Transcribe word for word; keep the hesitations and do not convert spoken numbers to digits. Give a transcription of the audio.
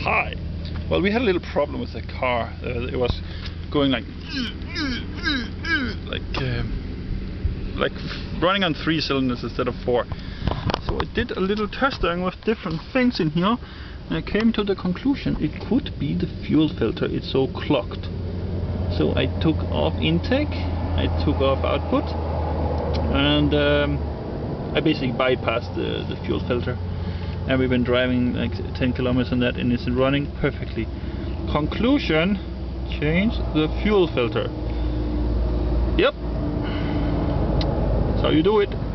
Hi. Well, we had a little problem with the car. Uh, it was going like like um, like running on three cylinders instead of four. So I did a little testing with different things in here, and I came to the conclusion it could be the fuel filter. It's so clogged. So I took off intake, I took off output, and um, I basically bypassed the, the fuel filter. And we've been driving like ten kilometers on that, and it's running perfectly. Conclusion: change the fuel filter. Yep, that's how you do it.